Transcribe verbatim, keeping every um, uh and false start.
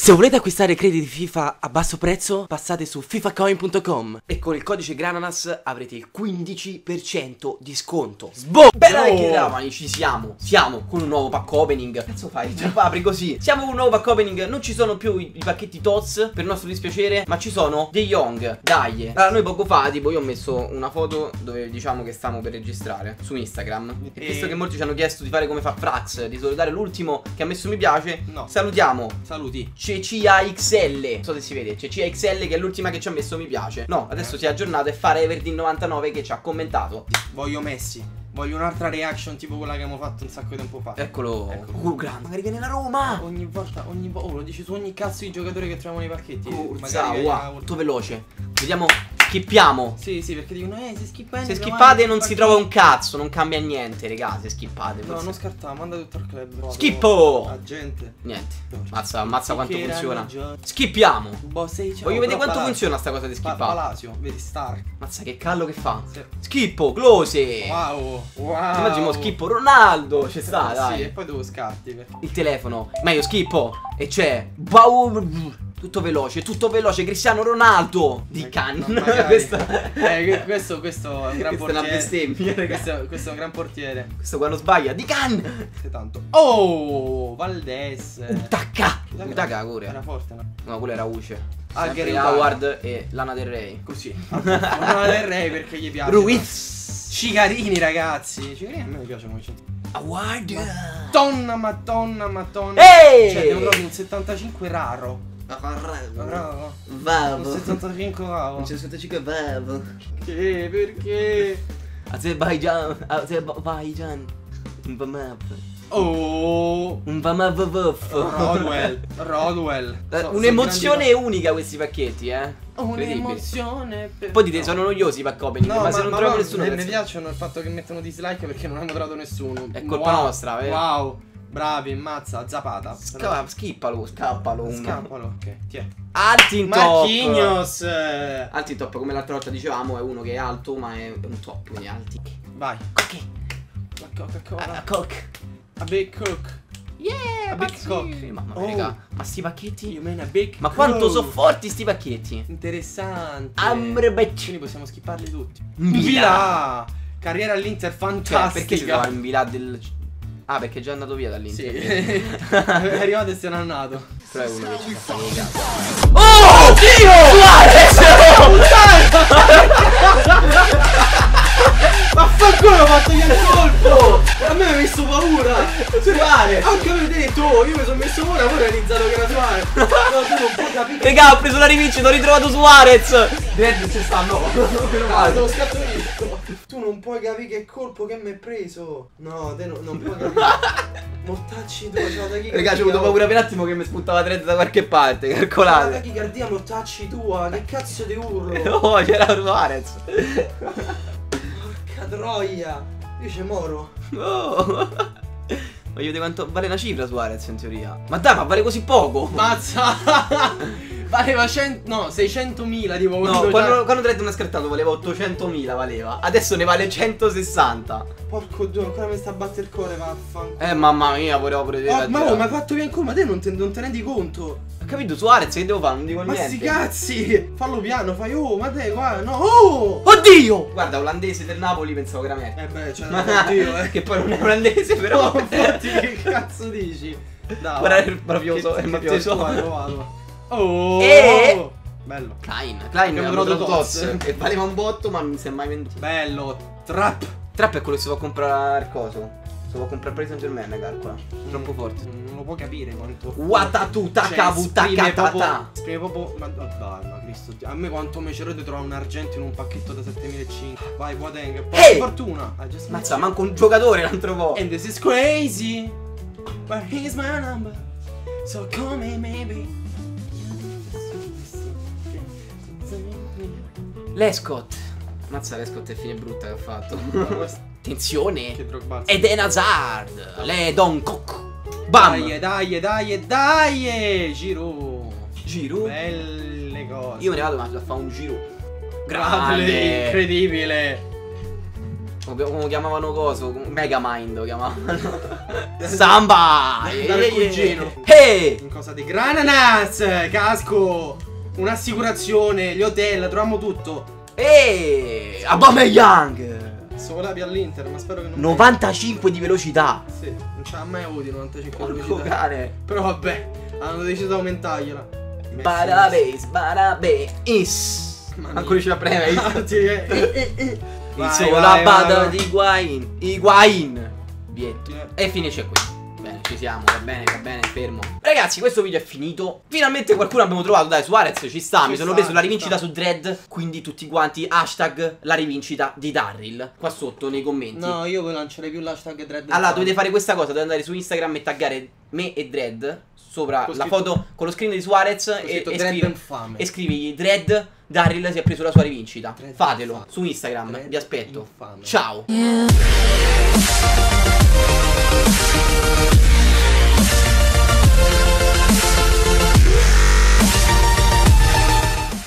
Se volete acquistare crediti FIFA a basso prezzo, passate su fifacoin punto com e con il codice Grananas avrete il quindici per cento di sconto. Sboom! Bella vecchia dramani, ci siamo. Siamo con un nuovo pack opening. Che cazzo fai? Già apri così. Siamo con un nuovo pack opening. Non ci sono più i, i pacchetti T O Z per il nostro dispiacere, ma ci sono dei Young. Dai. Allora, noi poco fa, tipo, io ho messo una foto dove diciamo che stiamo per registrare su Instagram. E, e visto che molti ci hanno chiesto di fare come fa Frax, di salutare l'ultimo che ha messo mi piace, no. Salutiamo. Saluti. C C A X L. Non so se si vede. C C A X L che è l'ultima che ci ha messo mi piace. No, adesso si è aggiornato e fa Everdeen novantanove che ci ha commentato. Voglio Messi. Voglio un'altra reaction tipo quella che abbiamo fatto un sacco di tempo fa. Eccolo. Eccolo. Uh, grande. Magari viene la Roma. Ogni volta, ogni volta. Oh, lo dici su ogni cazzo di giocatore che troviamo nei pacchetti. Uh, magari wow. Molto veloce. Vediamo. Skippiamo. Sì, sì, perché dicono eh se skippate. Se skippate non si trova un cazzo. Non cambia niente, raga. Se skippate. No, non scartiamo, manda tutto al club. Vado. Schippo. La gente. Niente. Mazza, ammazza quanto funziona. Skippiamo. Boh, sei, voglio vedere quanto Palazzo. funziona sta cosa di skippare. Pa Palacio, vedi Stark. Mazza che callo che fa. Sì. Schippo, close. Wow. Wow. Immagino schippo Ronaldo. C'è sta, dai. Sì, e poi devo scarti. Per... Il telefono. Ma io schippo. E c'è. Wow. Tutto veloce, tutto veloce, Cristiano Ronaldo di Cannes. No, questo, eh, questo, questo è un gran Questa portiere. È una bestemmia, questo, questo è un gran portiere. Questo quando sbaglia, di Cannes. Tanto. Oh, Valdes. Utaka. Utaka pure. Era forte, no? No, quello era Uce. Algeri Howard e Lana Del Rey. Così. Lana Del Rey perché gli piace. Ruiz. Cicarini, ragazzi. Cicarini a me mi piace molto. Howard. Madonna, madonna, madonna. Ehi! Cioè, devo proprio un settantacinque raro. Bravo. Un settantacinque bravo. Un settantacinque bravo. Che? Perché? Azerbaijan. Azerbaijan. Un vamap. Oh. Un vamap. Rodwell. Rodwell. So, Un'emozione grandi... unica questi pacchetti, eh. Un'emozione. Per... Poi dite, no. sono noiosi i pack opening, no, ma, ma se non troviamo nessuno. Mi piacciono il fatto che mettono dislike perché non hanno trovato nessuno. È colpa wow. nostra, vero? Wow. Bravi, mazza, Zapata. Sca schippalo, scappalo. Scappalo, ok, ti è. Altintop. Marquinhos. Altintop, come l'altra volta dicevamo, è uno che è alto, ma è un top, quindi alti. Vai. Ok. La Coca-Cola. A cook. A big cook. Yeah, a big cook. Mamma mia, oh. raga, ma sti pacchetti? You mean a big ma quanto sono forti sti pacchetti? Interessante. Amrebecci. Quindi possiamo skipparli tutti. Vila. Carriera all'Inter fantastica. Cioè, perché si trova in Vila del... Ah, perché è già andato via dall'Inter. Sì. È arrivato e se n'è andato. Però è uno che ci fa i cazzo. Oh, Dio! Vaffanculo, ho fatto io il colpo! A me mi ha messo paura! Suarez! Anche avevo detto, oh, io mi sono messo paura, poi ho realizzato che era Suarez! No, tu non puoi capire! Raga, ho preso la rivincita, ho ritrovato Suarez! Dredd ci sta, no! Ah, devo scattare. Tu non puoi capire che colpo che mi hai preso! No, te no, non puoi capire! Mortacci tu, c'ho la tachicardia! Raga, c'ho avuto paura per un attimo che mi spuntava Dredd da qualche parte, calcolate! C'ho la tachicardia, mortacci tua, che cazzo di urlo! Oh, c'era Suarez! Troia! Io c'è moro! Oh. Voglio vedere quanto vale una cifra Suarez in teoria. Ma dai, ma vale così poco! Mazza! Valeva cento, no, seicentomila tipo. No, quando, quando Dredd mi ha scartato valeva ottocentomila valeva. Adesso ne vale centosessanta. Porco Dio, ancora mi sta a battere il cuore, vaffanculo. Eh mamma mia, volevo pure dire. Oh, ma oh, mi hai fatto bien come? Ma te non te, non te ne rendi conto? Ho capito Suarez, che devo fare? Non dico ma niente. Ma sti cazzi! Fallo piano, fai oh, ma te qua, no, oh! Oddio! Guarda, olandese del Napoli pensavo che era me. Eh beh, cioè, oddio, eh. Che poi non è olandese però. No, infatti, che cazzo dici? Dai, guarda il mafioso, è il mafioso. Vado, vado. Oh! E... bello. Klein, Klein è un Toz e valeva un botto ma non si è mai venduto. Bello. Trap. Trap è quello che si può comprare il coso. Si può comprare Paris Saint Germain, calcola. Troppo forte. Non lo puoi capire quanto. Watatuta Esprime Esprime proprio. Ma dai, ma Cristo. A me quanto mi c'ero di trovare un argento in un pacchetto da settemilacinquecento. Vai, Boateng. Poi fortuna. Mazza, manco un giocatore l'altro po'. And this is crazy. But here's my number. So call me maybe. Lescott. Mazza, Lescott è fine brutta che ha fatto. Attenzione. Che Eden Hazard. Le Don Cook. Bam. Dai, dai, dai, dai. Giro. Giro. Belle cose. Io me ne vado ma a fare un giro. Grande. Incredibile. Come chiamavano coso? Megamind lo chiamavano. Samba! Dal cugino. Hey! In cosa di Grananas, casco, un'assicurazione, gli hotel, troviamo tutto. Eeeh! Aubameyang! Solapi all'Inter, ma spero che non novantacinque di velocità. Sì, non ce l'ha mai avuto novantacinque di Porco velocità. cane. Però vabbè, hanno deciso di aumentargliela. Barabe, barabe, is. Ancora ci va a premere. Vai, Il vai, bada vai. di Higuain. Higuain. Vietto. E finisce qui. Bene, ci siamo, va bene, va bene, fermo. Ragazzi, questo video è finito. Finalmente qualcuno abbiamo trovato, dai, Suarez ci sta. Ci Mi sono sta, preso ci la rivincita sta. su Dread. Quindi tutti quanti, hashtag la rivincita di Darryl. Qua sotto nei commenti. No, io poi lancerei più l'hashtag Dread. Allora, dovete fare questa cosa, dovete andare su Instagram e taggare me e Dread sopra Con la scritto- foto con lo screen di Suarez e, scritto e, Dread scrivi, infame. e scrivi Dread, Darryl si è preso la sua rivincita. Dread Fatelo infame. su Instagram, Dread vi aspetto. infame. Ciao. Yeah.